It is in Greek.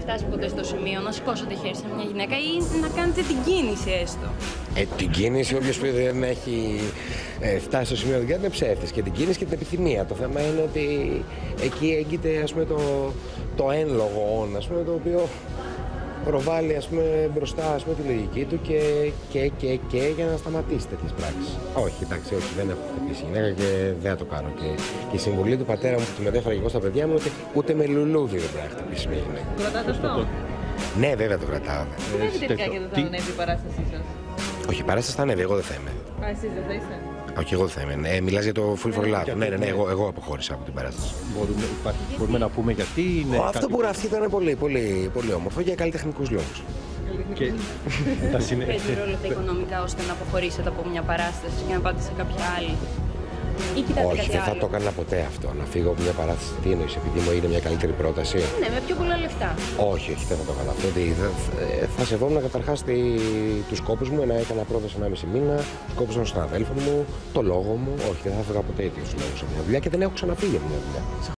φτάσει ποτέ στο σημείο να σηκώσετε χέρι σε μια γυναίκα ή να κάνετε την κίνηση έστω? Την κίνηση, όποιος δεν έχει φτάσει στο σημείο δεν κάνει ψεύτες. Και την κίνηση και την επιθυμία. Το θέμα είναι ότι εκεί έγκυται, ας πούμε, το ένλογο όν, ας πούμε, το οποίο προβάλλει, ας πούμε, μπροστά, ας πούμε, τη λογική του και για να σταματήσει τέτοιες πράξεις. Όχι, εντάξει, όχι, δεν έχω χτυπήσει γυναίκα και δεν θα το κάνω. Και η συμβουλή του πατέρα μου που τη μετέφερα και εγώ στα παιδιά μου είναι ότι ούτε με λουλούδι δεν πρέπει να χτυπήσει μια γυναίκα. Κρατάτε αυτό? Ναι, βέβαια το κρατάω. Βλέπετε πια και δεν θα ανέβει η παράστασή σας? Όχι, η παράσταση θα ανέβει, εγώ δεν θα είμαι. Α, εσείς δεν θα είστε? Όχι, εγώ δεν θα είμαι. Μιλάς για το Full for Love. Ναι, εγώ αποχώρησα από την παράσταση. Μπορούμε να πούμε γιατί είναι. Αυτό που γράφτηκε ήταν πολύ όμορφο για καλλιτεχνικούς λόγους. Και Παίζει ρόλο τα οικονομικά ώστε να αποχωρήσετε από μια παράσταση και να πάτε σε κάποια άλλη? Ή κοιτάτε Όχι, κάτι δεν θα άλλο? το έκανα ποτέ αυτό. Να φύγω από μια παράσταση. Τι εννοείς, επειδή μου είναι μια καλύτερη πρόταση? Ναι, με πιο πολλά λεφτά. Όχι, δεν θα το έκανα αυτό. Θα σεβόμουν καταρχάς τους κόπους μου. Έκανα πρόταση 1,5 μήνα, τους κόπους των συναδέλφων μου, το λόγο μου. Όχι, δεν θα έφυγα ποτέ για τέτοιους λόγους από μια δουλειά και δεν έχω ξαναφύγει από μια δουλειά.